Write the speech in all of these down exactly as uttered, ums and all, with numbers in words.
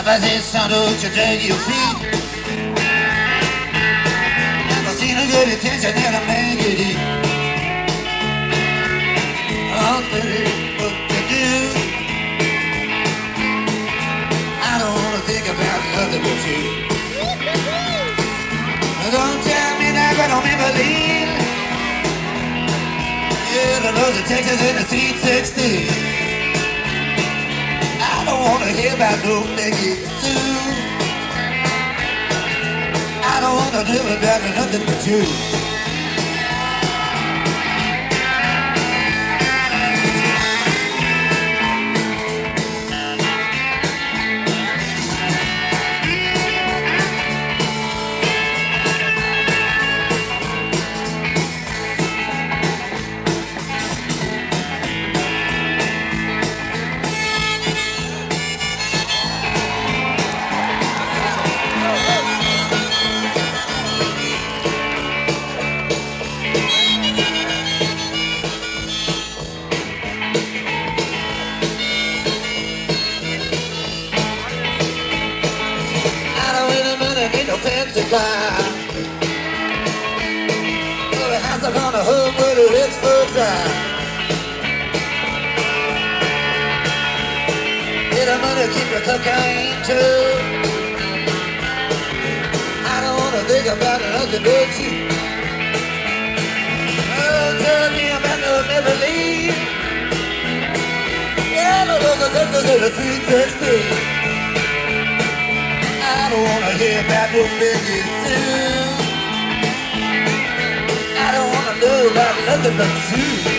If I say, son, don't you drag your feet. Never seen a good attention that a man could eat. Oh, baby, what to do? I don't wanna think about nothing but you. Don't tell me that I don't ever leave. Yeah, the Rose of Texas in the Sweet sixteen. I don't wanna hear about no Peggy Sue. I don't wanna do about nothing but you. Ain't no fancy car. Well, the house up on the hood where the rich folks are. Get the money, keep your cocaine too. I don't wanna think about nothing but you. Oh, tell me about no never leave. Yeah, the Rose of Texas in the Sweet sixteen. I don't wanna hear about no Peggy Sue. I don't wanna know about nothing but you.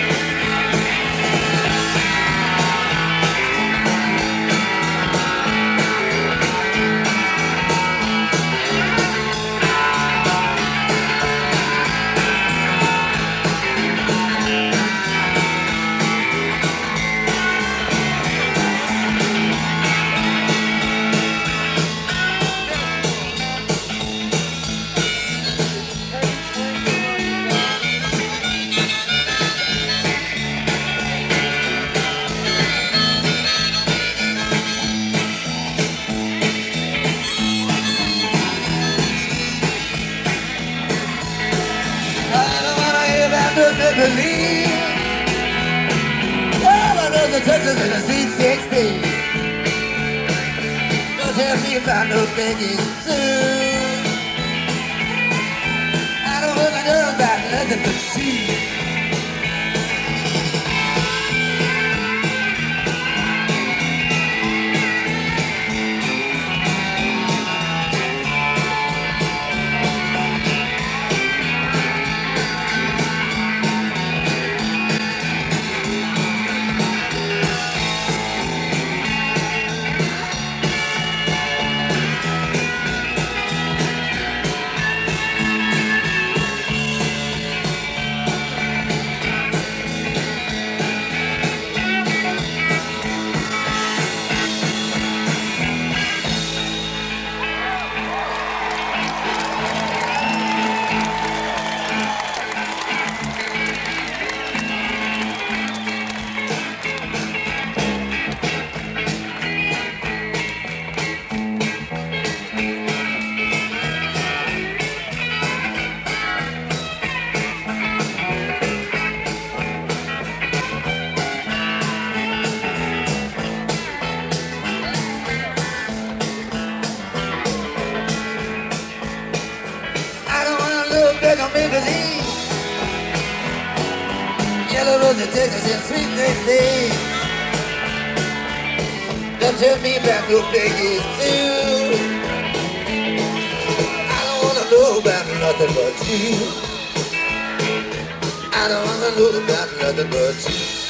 Believe. All I know is the Texas in the Sweet sixteen. Don't tell me about no Peggy Sue. I don't wanna know about nothing but you. Don't make believe. Yellow Rose of Texas in Sweet sixteen. Don't tell me about no Peggy Sue. I don't wanna know about nothing but you. I don't wanna know about nothing but you.